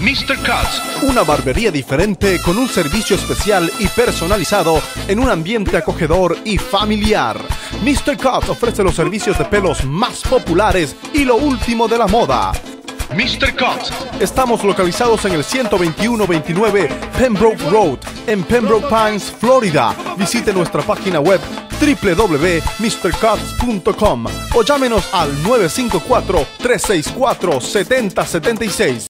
Mr. Cuts, una barbería diferente con un servicio especial y personalizado en un ambiente acogedor y familiar. Mr. Cuts ofrece los servicios de pelos más populares y lo último de la moda. Mr. Cuts. Estamos localizados en el 12129 Pembroke Road, en Pembroke Pines, Florida. Visite nuestra página web www.mrcuts.com o llámenos al 954-364-7076.